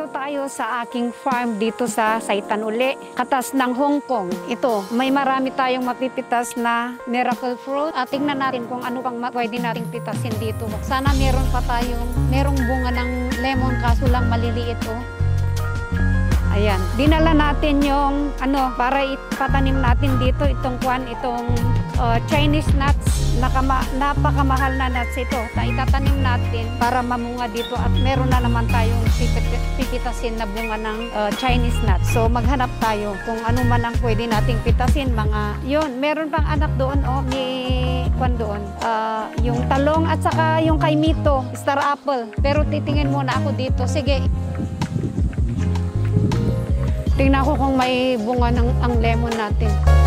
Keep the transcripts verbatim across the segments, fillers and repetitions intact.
tayo sa aking farm dito sa Saytan uli. Katas ng Hong Kong. Ito, may marami tayong mapipitas na miracle fruit. At tingnan natin kung ano pang pwede nating pitasin dito. Sana meron pa tayong, merong bunga ng lemon kaso lang maliliit oh. Ayan, dinala natin yung ano para ipatanim natin dito itong kwan, itong uh, Chinese nuts. Nakama, napakamahal na nuts ito na itatanim natin para mamunga dito at meron na naman tayong pipitasin na bunga ng uh, Chinese nuts. So maghanap tayo kung ano man ang pwede nating pitasin. Mga yun, meron pang anak doon oh, may kwan doon. Uh, yung talong at saka yung kay Mito, star apple. Pero titingin muna ako dito. Sige. Tingnan ko kung may bunga ng ang lemon natin.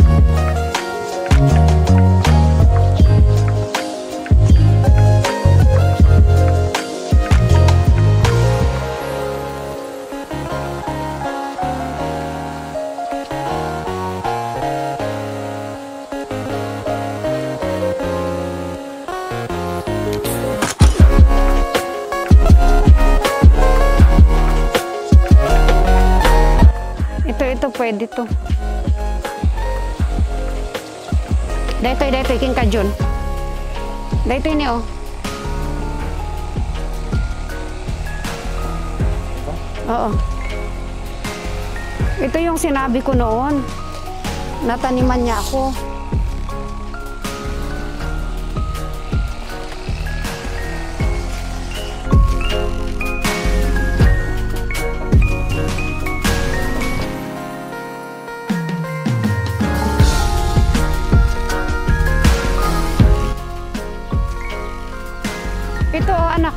Ito pwede to. Dito, dito, king kajun. Dito ini oh. Oo. Ito yung sinabi ko noon. Nataniman niya ako. Ito, oh, anak.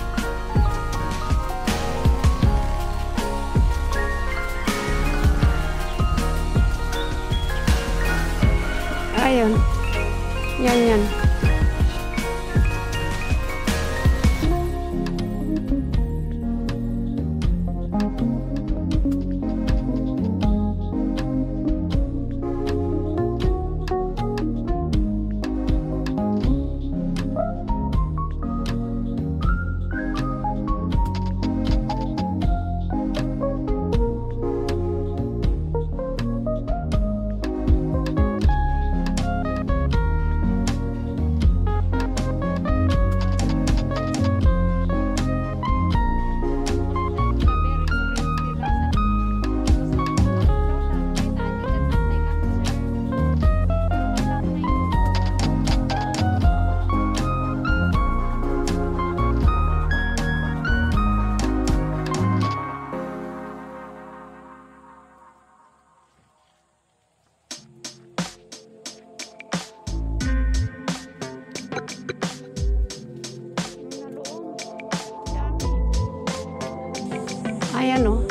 Ayun. Yan, yan. Ayan o.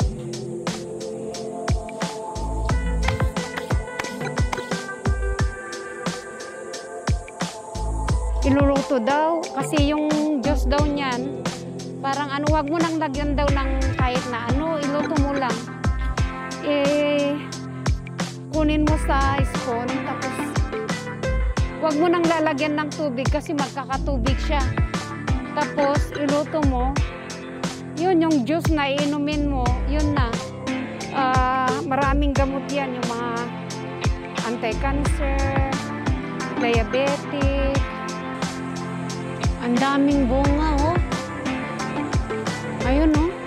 Iluluto daw kasi yung juice daw niyan parang ano, wag mo nang lagyan daw ng kahit na ano, iluto mo lang. Eh, kunin mo sa spoon tapos wag mo nang lalagyan ng tubig kasi magkakatubig siya. Tapos iluto mo. Yun, yung juice na iinumin mo, yun na. Uh, maraming gamot yan, yung mga anti-cancer, diabetic. Ang daming bunga, oh. Ayun, oh.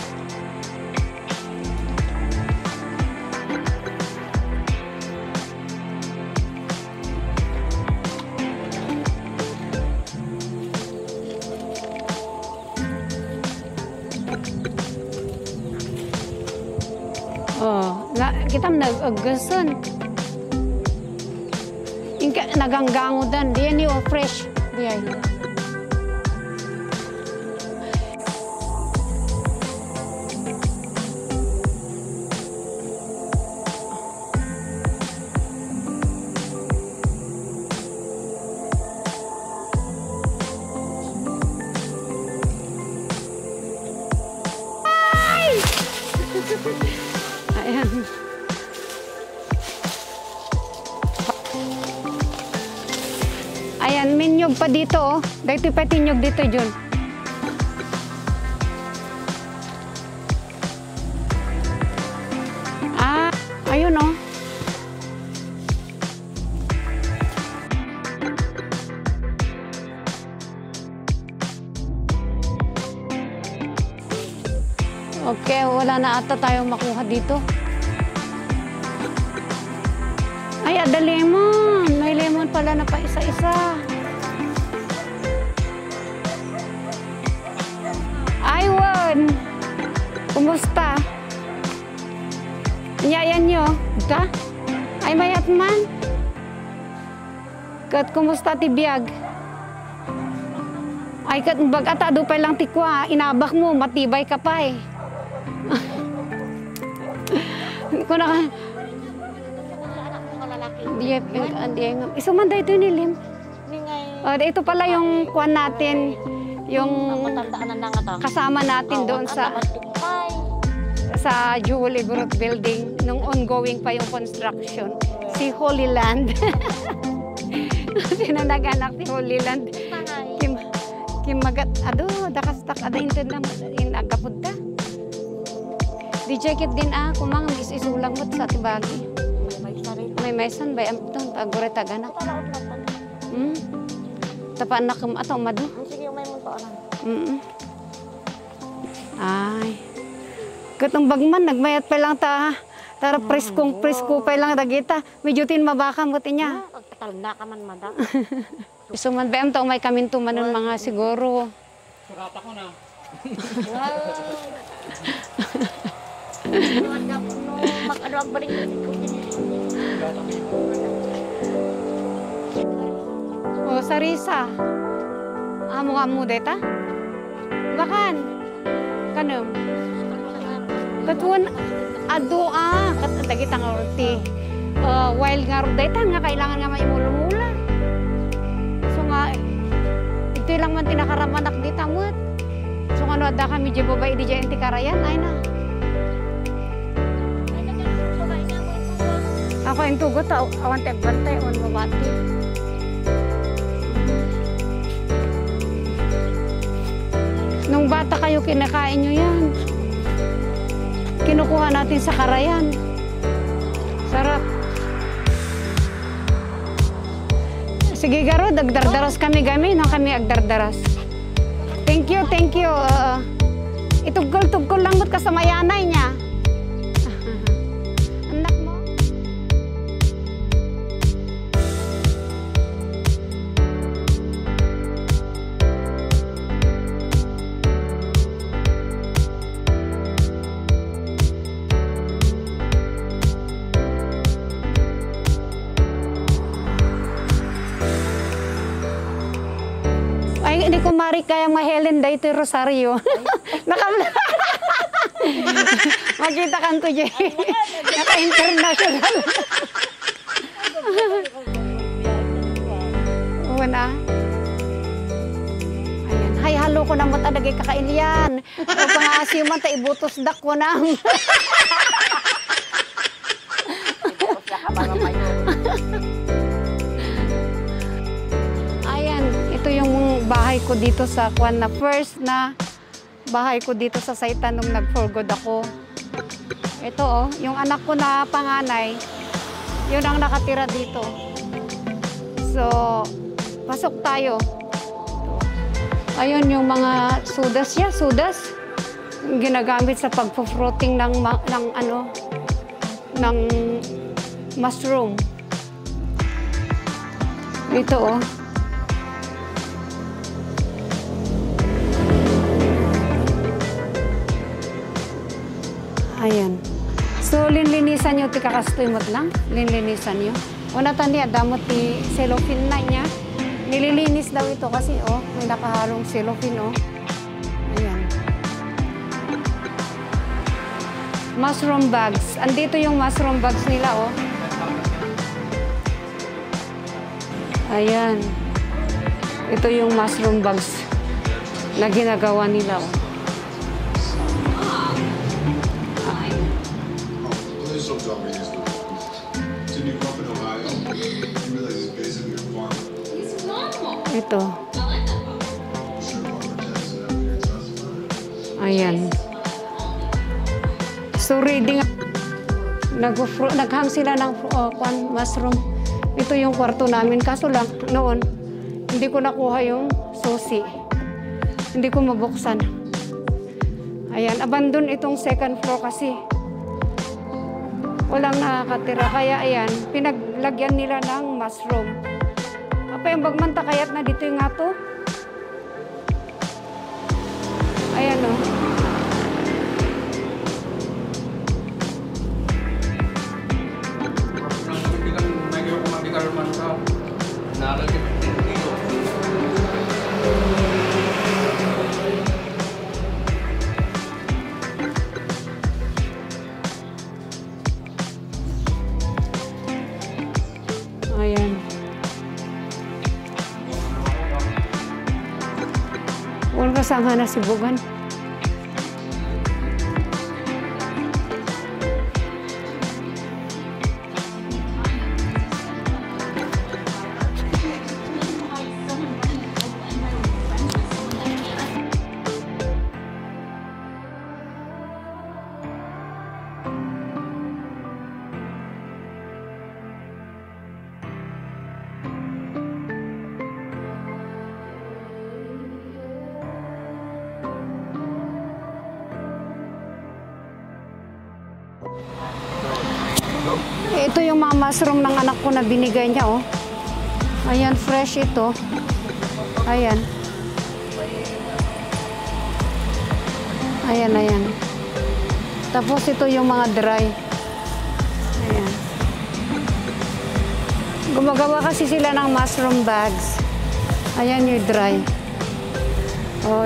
Oh, na, kita nag-agasan. Inka naganggangodan, diyan ni oh, fresh. Diyan. Ayan. Ayan, minyog pa dito oh. Dito pa tinyog dito, Jun. Okay, wala na ata tayong makuha dito. Ay, ada lemon. May lemon pala na pa isa-isa. Aywan! Kumusta? Nyayan nyo? Ika? Ay, mayat man. Kat, kumusta tibiyag? Ay, kat, bagata, do pa lang tikwa. Inabak mo, matibay ka pa eh. Kung naka... Diya, diya, isuman daw ito nilim. Uh, ito pala yung kuwan natin, yung kasama natin doon sa sa Jewel Igorot building nung ongoing pa yung construction. Si Holy Land. Sino nag-anak si Holy Land? Kim, kim magat, ado, dakastak, ada intend na inagapod ta. Di jacket din ah, kumang is-isulang mo sa tibagi. May maisan ba ang itong tagore taganak? Hmm? Tapaan na kam ato madu? Sige, may munto na. Mm. Ay. Katong bagman nagmayat pa lang ta. Tara preskong presko pa lang dagita. Medyo tin mabakam ko tinya. Pagtalda ka man mada. Gusto man ba am may kaminto manon mga siguro. Surata ko na. Mag-ano ang balik ko. O sarisa. Amo nga mo deta? Bakan. Kanam. Katuan ado ah kat dagita nga orti. Uh, wild nga ro deta nga kailangan nga maimulumula. So nga ito lang man tinakaramanak dita mo't. So nga no ada kami di babay di jayan ti karayan ay na. Ako yung tugot, awan tagbantay, awan mabati. Nung bata kayo, kinakain nyo yan. Kinukuha natin sa karayan. Sarap. Sige, Garo, dagdardaras kami kami, na kami agdardaras. Thank you, thank you. Uh, itugkol-tugkol lang mo't kasamayanay niya. Anak mo? Ay, hindi ko mari kaya ma-Helen da ito Rosario. Nakam- Makita kan to, Jay. Naka-international. Una. Ayan. Hay, halo ko na mo talagay kakain yan. O pangasiyo man, ta ibutos dak ko na. Ayan, ito yung bahay ko dito sa Kwan na first na bahay ko dito sa Saytan nung nag-for good ako. Ito oh, yung anak ko na panganay, yun ang nakatira dito. So, pasok tayo. Ayun yung mga sudas niya, sudas. Ginagamit sa pagpo-fruiting ng, ng ano, ng mushroom. Ito oh. Ayan. So, linlinisan nyo, ti kakastoy mo't lang. Linlinisan nyo. Una tandi, damot ti cellophane na niya. Nililinis daw ito kasi, oh, may nakahalong cellophane, oh. Ayan. Mushroom bags. Andito yung mushroom bags nila, oh. Ayan. Ito yung mushroom bags na ginagawa nila, oh. Ito. Ayan. So reading, naghang sila ng uh, mushroom. Ito yung kwarto namin. Kaso lang, noon, hindi ko nakuha yung susi. Hindi ko mabuksan. Ayan, abandon itong second floor kasi walang nakakatira. Kaya ayan, pinaglagyan nila ng mushroom. Apa yung bagmanta kayat na dito yung nga to? Ayan o. Oh. Ayan. Huwag kasama na si Bugan. Ito yung mga mushroom ng anak ko na binigay niya, oh. Ayan, fresh ito. Ayan. Ayan, ayan. Tapos ito yung mga dry. Ayan. Gumagawa kasi sila ng mushroom bags. Ayan yung dry. Oh.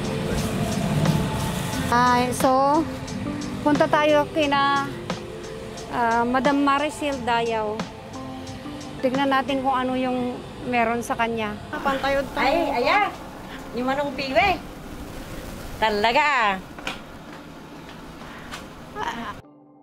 Ay, so, punta tayo kina Uh, Madam Maricel Dayaw. Tignan natin kung ano yung meron sa kanya. Pantayod tayo. Ay, ayan. Yung manong piwe. Talaga. Ah.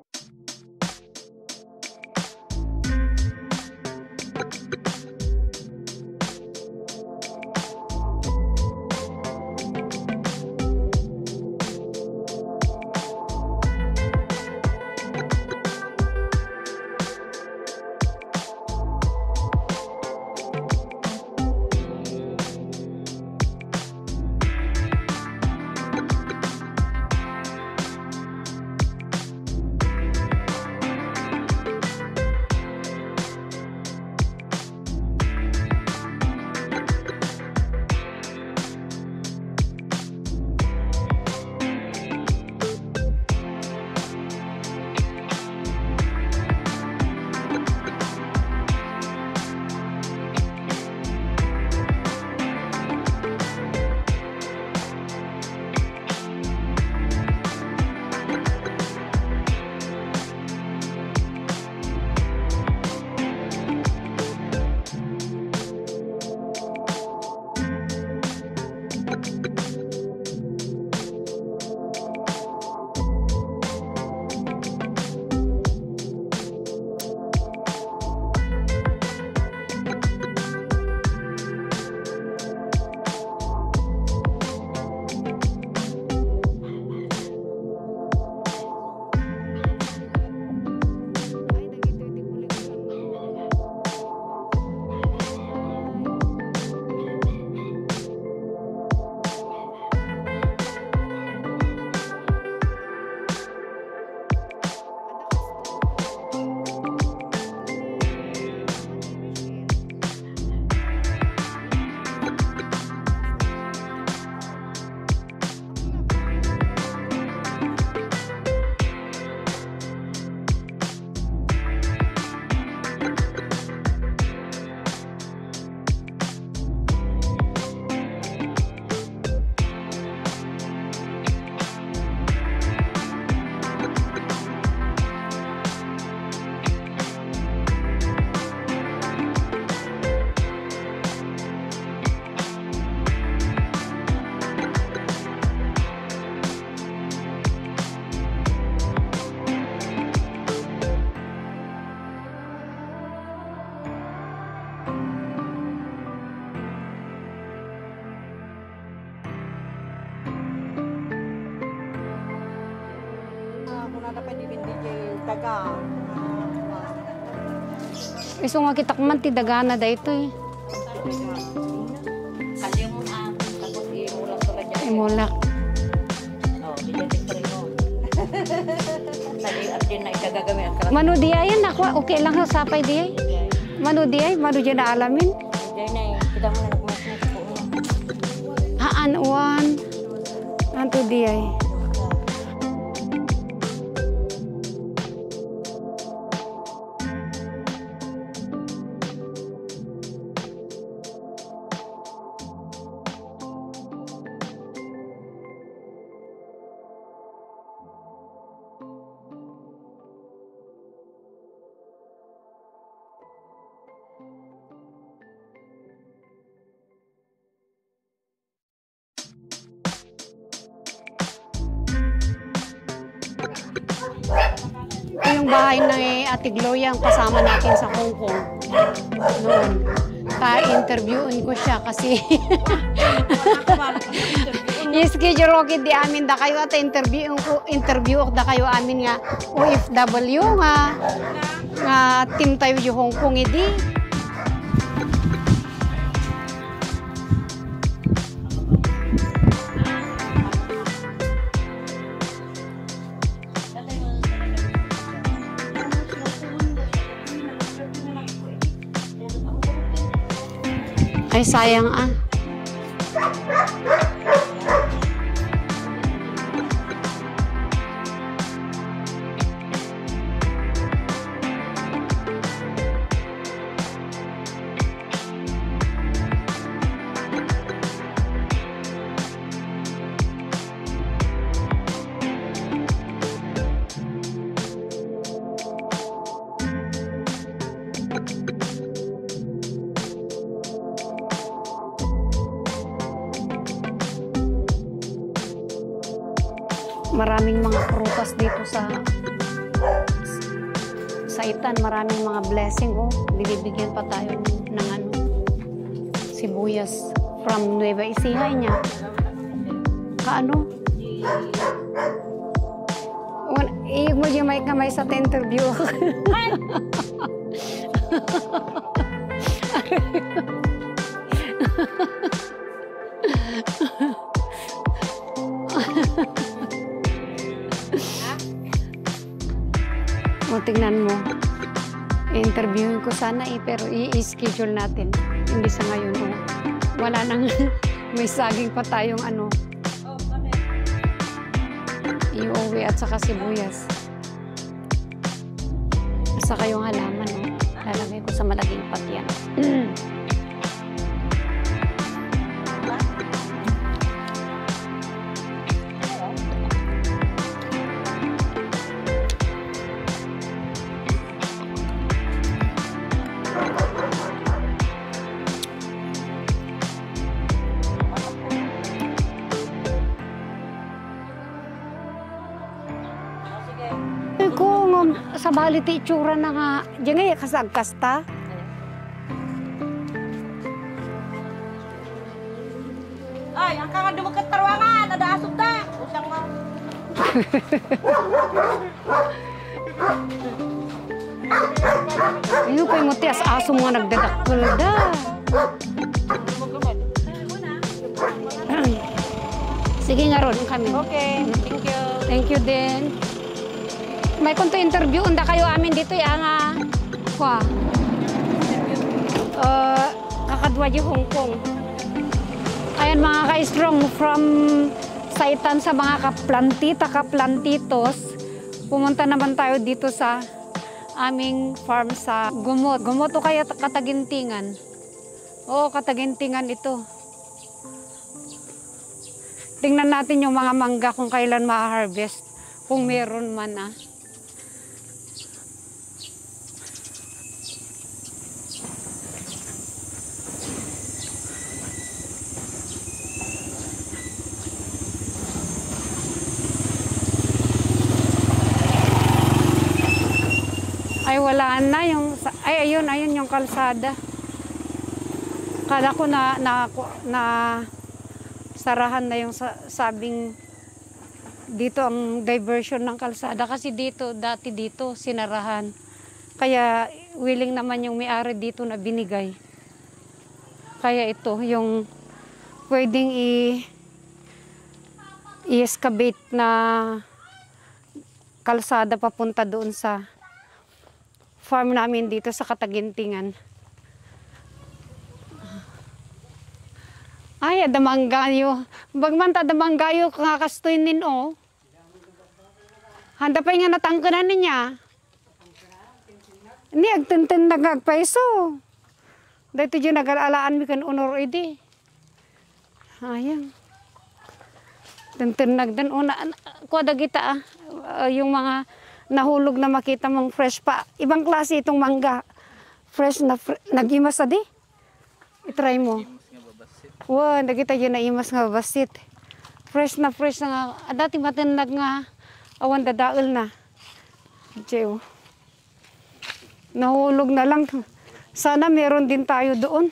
daga. Iso nga kita kuman ti dagana da ito eh. Kali mo ah, tapos imulak to lang dyan. Imulak. Oh, di dyan Naliat din na itagagamit ang kalat. Mano di ay ako okay lang sa sapay di ay. Mano di ay mano di na alamin. Diyan na eh. Kita mo na nagmasmas po. Haan uwan. Anto di ay. Ito yung bahay ng Ate Gloria ang kasama natin sa Hong Kong. Noon. Ka-interviewin ko siya kasi i-schedule ko di amin da kayo at interview ko interview ko da kayo amin nga O F W nga nga team tayo yung Hong Kong edi. Ay, sayang ah. Maraming mga prutas dito sa Saytan, maraming mga blessing oh. Bibigyan pa tayo ng ano, sibuyas from Nueva Ecija niya. Kaano? Iyog mo dyan may kamay sa interview. O, tingnan mo. I-interviewin ko sana eh, pero i-schedule natin. Hindi sa ngayon. Oh. Wala nang may saging pa tayong ano. I-uwi at saka sibuyas. At saka yung halaman. Oh. Lalagay ko sa malaging patyan. Kung sa bali ti itsura na nga, diyan nga kasagkas ta. Ay, ang kanga dumagat tarwangan, ada asog ta. Usang mo. Iyo pa yung tias aso mga nagdadakkel da. Sige nga ron kami. Okay, thank you. Thank you din. May kunto interview unda kayo amin dito ya nga. Kwa. Uh, kakadwa di Hong Kong. Ayan mga ka-strong from Saytan sa mga kaplantita, kaplantitos. Pumunta naman tayo dito sa aming farm sa Gumot. Gumot o kaya Katagintingan. Oo, Katagintingan ito. Tingnan natin yung mga mangga kung kailan ma-harvest. Kung meron man ah. Ay wala na yung ay ayun ayun yung kalsada. Kala ko na na, na sarahan na yung sabing dito ang diversion ng kalsada kasi dito dati dito sinarahan. Kaya willing naman yung may-ari dito na binigay. Kaya ito yung pwedeng i i-excavate na kalsada papunta doon sa farm namin dito sa Katagintingan. Ay, adamanggayo. Bagmanta adamanggayo kakastoy nin o. Handa pa nga natangkanan niya. Ni agtintin nagagpaiso. Dito dyan nag-alaan mi kan unor idi. Ayang. Tintin nagdan una. Kuwada kita ah. Uh, yung mga nahulog na makita mong fresh pa. Ibang klase itong mangga. Fresh na fr nag-imas adi. I-try mo. Wow, nakita yun na imas nga basit. Fresh na fresh na nga. Ah, dati matinag nga awan dadaol na. Jew. Nahulog na lang. Sana meron din tayo doon.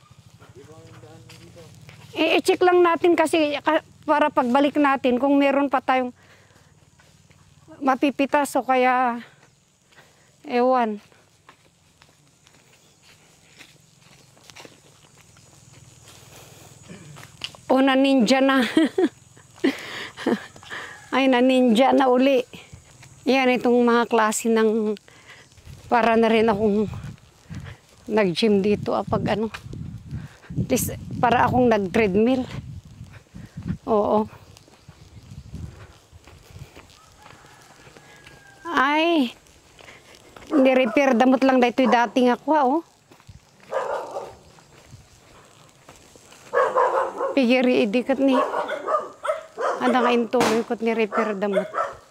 I-check lang natin kasi para pagbalik natin kung meron pa tayong mapipitas o kaya ewan. O na ninja na. Ay na ninja na uli. Yan itong mga klase ng para na rin akong nag-gym dito ah, pag ano. This, para akong nag-treadmill. Oo. Ay, ni-repair damot lang dito dating ako oh. Pigiri idikat ni. Ada nga intuloy kot ni repair damot.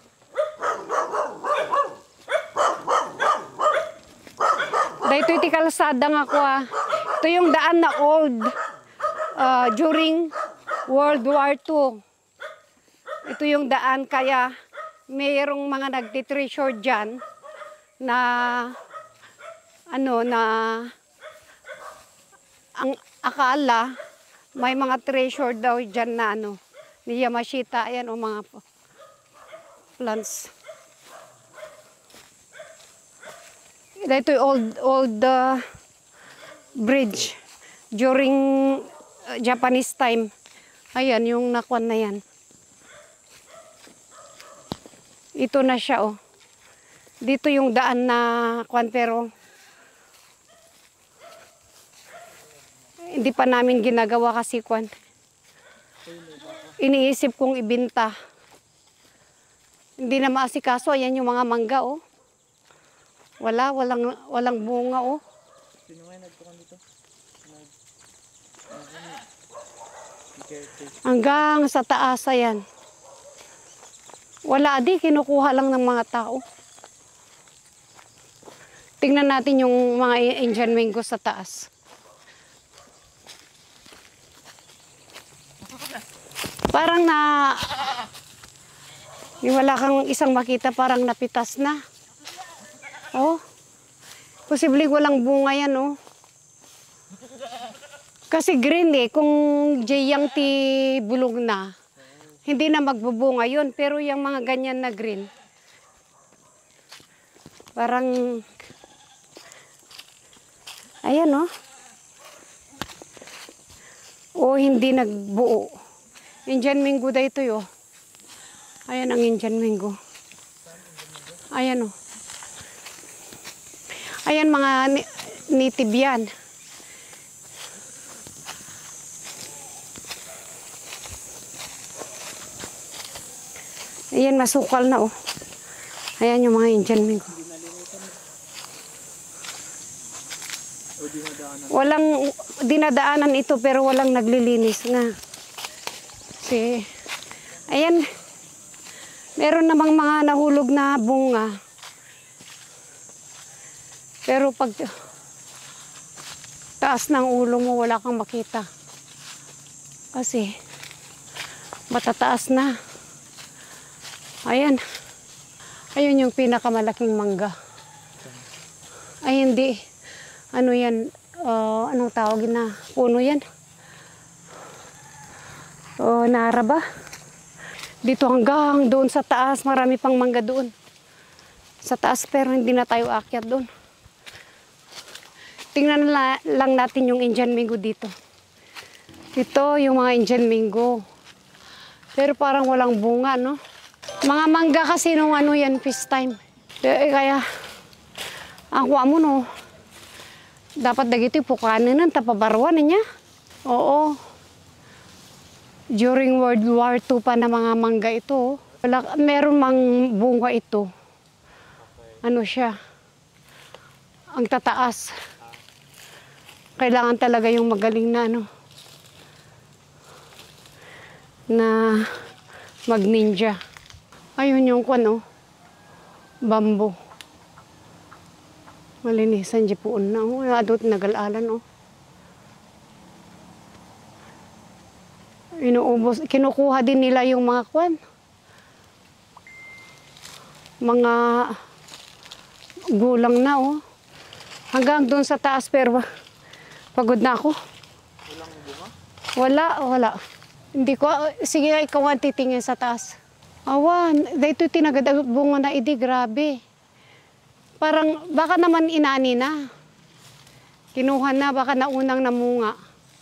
Dito iti kalsada nga ako ah. Ito yung daan na old uh, during World War Two. Ito yung daan kaya mayroong mga nagtitreasure dyan na ano na ang akala may mga treasure daw dyan na ano ni Yamashita. Ayan o mga plants. Ito yung old, old uh, bridge during uh, Japanese time. Ayan, yung nakuan na yan. Ito na siya, oh. Dito yung daan na kuan pero hindi pa namin ginagawa kasi kuan. Iniisip kong ibenta. Hindi na maasikaso. Ayan yung mga mangga, oh. Wala, walang, walang bunga, oh. Sino nga nagtukan dito? Hanggang sa taas, ayan. Wala di, kinukuha lang ng mga tao. Tingnan natin yung mga Indian mango sa taas. Parang na, yung wala kang isang makita, parang napitas na. Oh, posibleng walang bunga yan, oh. Kasi green eh, kung jayang ti bulog na, hindi na magbubunga yun. Pero yung mga ganyan na green, parang, ayan oh. O hindi nagbuo. Indian mango da ito yo. Ayan ang Indian mango. Ayan oh. Ayan mga native yan. Ayan, masukal na oh. Ayan yung mga Indian mango. Walang dinadaanan ito pero walang naglilinis nga. Kasi, ayan, meron namang mga nahulog na bunga. Pero pag taas ng ulo mo, wala kang makita. Kasi, matataas na. Ayan. Ayun yung pinakamalaking mangga. Ay, hindi. Ano yan? Uh, anong tawagin na? Puno yan? O, nara ba? Dito hanggang doon sa taas. Marami pang mangga doon. Sa taas pero hindi na tayo akyat doon. Tingnan la lang natin yung Indian mango dito. Ito yung mga Indian mango. Pero parang walang bunga, no? Mga mangga kasi nung ano yan, peace time. Eh, kaya, ako mo no, dapat dagiti pukanan ng tapabarwan niya. Oo. During World War Two pa na mga mangga ito. Wala, meron mang bunga ito. Ano siya? Ang tataas. Kailangan talaga yung magaling na ano. Na mag-ninja. Ayun yung ano. Bambo. Malinisan di po na. Oh, adot nagalalan oh. Inuubos, kinukuha din nila yung mga kwan. Mga gulang na oh. Hanggang doon sa taas pero pagod na ako. Walang bunga? Wala, wala. Hindi ko, sige ikaw ang titingin sa taas. Awan, dito tinagad bunga na idi, grabe. Parang baka naman inani na. Kinuha na, baka naunang namunga.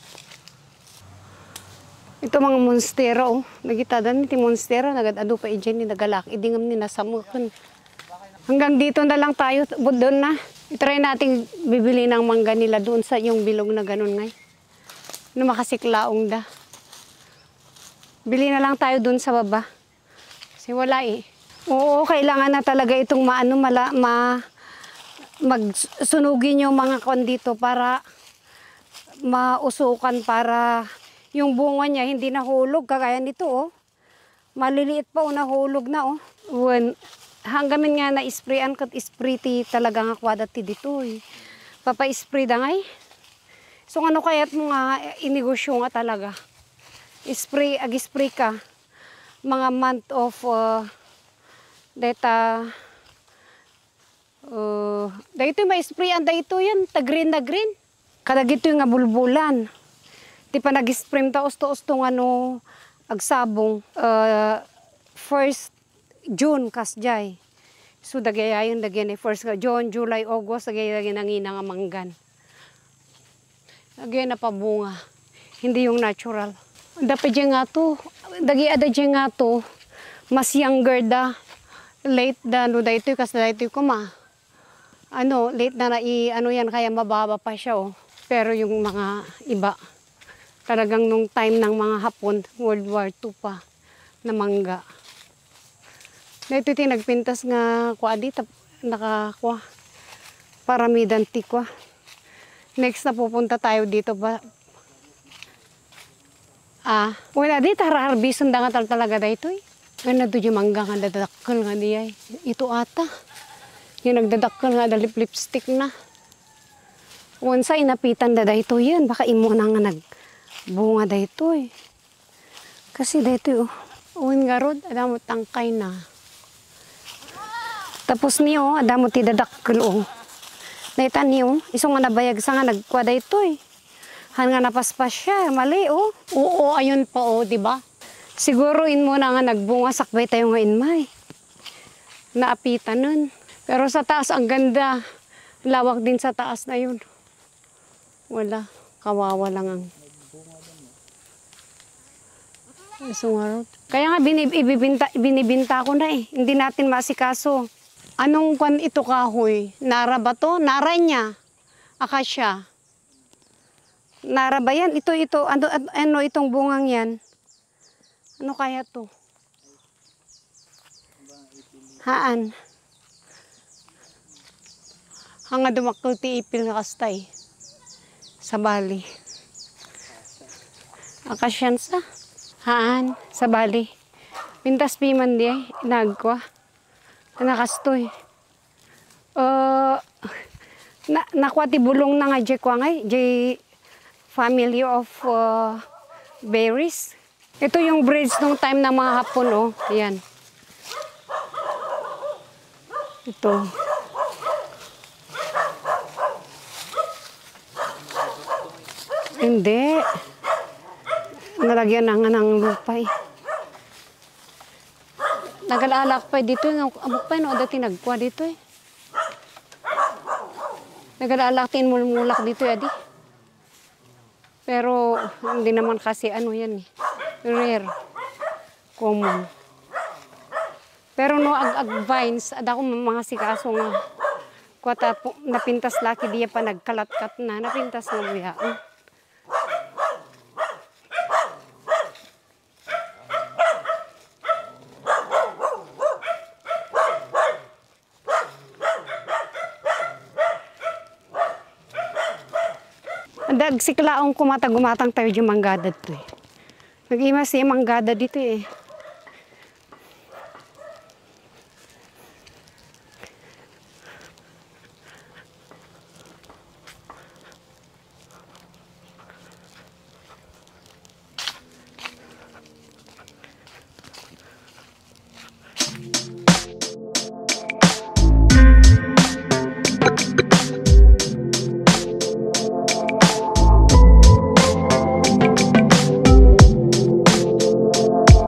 Ito mga monstero, oh. Nagitadan ni monstero, nagad-ado pa iyan ni nagalak. Idingam ni nasamukan. Hanggang dito na lang tayo, doon na. I-try natin bibili ng mangga nila doon sa yung bilog na ganun ngay. Na makasiklaong da. Bili na lang tayo doon sa baba. Kasi wala eh. Oo, kailangan na talaga itong maano, mala, ma, magsunugin yung mga kon dito para mausukan para yung bunga niya hindi nahulog. Kagaya nito oh. Maliliit pa oh, nahulog na oh. When, hanggang nga na-sprayan kat spray ti talaga nga kwadati dito eh. Papa-spray da ngay. So ano kaya't mo nga inegosyo nga talaga. Spray, ag-spray ka. Mga month of uh, data uh, dahito may sprayan dahito yan. Ta-green na green. Kadagito yung nga bulbulan. Di pa nag-spray ta usto-usto nga no agsabong. Uh, first June kasjay. So dagaya yung dagyan eh. First June, July, August, dagaya dagyan nangina nga manggan. Dagyan na pabunga. Hindi yung natural. Dapat dyan nga to. Dagaya da dyan nga to. Mas younger da. Late da. No da ito kasi da ito ko ma. Ano, late na na i, ano yan, kaya mababa pa siya oh. Pero yung mga iba, talagang nung time ng mga Hapon, World War Two pa, na mangga. Dito ito nagpintas nga kwa dito, nakakuha, paramidan ti kwa. Next na pupunta tayo dito ba? Ah, wala dito, hararbison da nga talaga dito eh. Ganda doon yung mangga nga dadakkel nga diya eh. Ito ata, yung nagdadakkel nga dalip lipstick na. Onsa inapitan da dito yan, baka imo na nga nagbunga dito eh. Kasi dito oh, uwin nga rod, adamo tangkay na. Tapos niyo, adamo ti dadakkel oh. Daitan niyo, isong nga nabayag sa nga nagkwa dito eh. Han nga napaspas siya, mali oh. Oo, ayun pa oh, di ba? Siguro in mo na nga nagbunga, sakbay tayo nga inmay. Naapitan nun. Pero sa taas, ang ganda. Lawak din sa taas na yun. Wala, kawawa lang ang. Sungarot. Kaya nga binib ibibinta, binibinta ko na eh. Hindi natin masikaso. Anong kwan ito kahoy? Nara ba to? Nara niya. Akasya. Nara ba yan? Ito, ito. Ano, ano itong bungang yan? Ano kaya to? Haan? Hanga dumakkel ti ipil nga kastay. Sa Bali. Akasyan sa? Haan? Sa Bali. Pintas piman di ay. Nagkwa. Nakastoy. Uh, na, nakwa ti bulong na nga di kwa ngay. Di family of uh, berries. Ito yung bridge nung time ng mga Hapon oh. Ayan. Ito. Hindi. Nalagyan na nga ng lupa eh. Nagalalak pa dito. Amok pa no, dati nagkuha dito eh. Nagalalak tin mulmulak dito eh, adi. Pero hindi naman kasi ano yan eh. Rare. Common. Pero no ag-ag vines, ada ko mga sikaso nga. Kuwata po, napintas laki diya pa nagkalat-kat na, napintas na buya. Dag siklaong kumata gumatang tayo di manggada to eh. Nag-ima siya manggada dito eh.